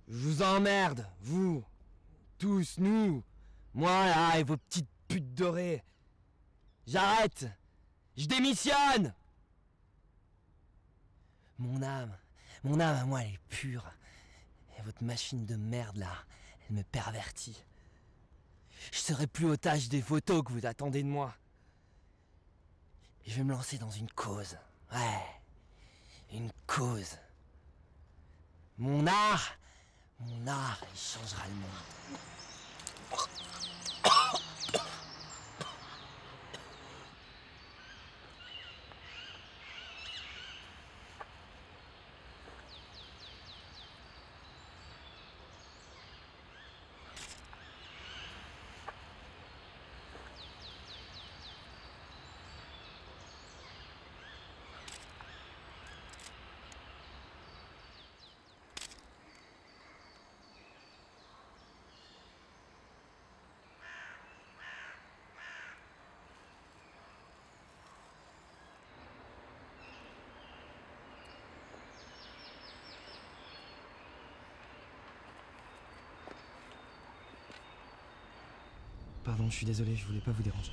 Je vous emmerde, vous, tous, nous, moi là et vos petites putes dorées. J'arrête. Je démissionne. Mon âme à moi elle est pure. Et votre machine de merde là, elle me pervertit. Je serai plus otage des photos que vous attendez de moi. Et je vais me lancer dans une cause. Ouais, une cause. Mon art, il changera le monde. Pardon, je suis désolé, je voulais pas vous déranger.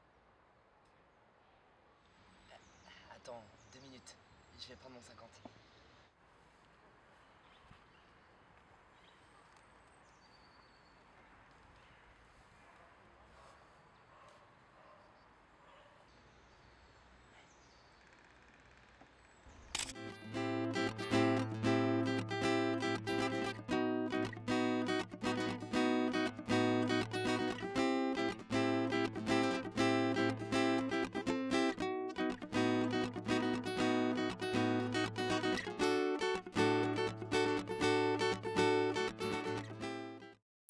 Attends, 2 minutes. Je vais prendre mon 50.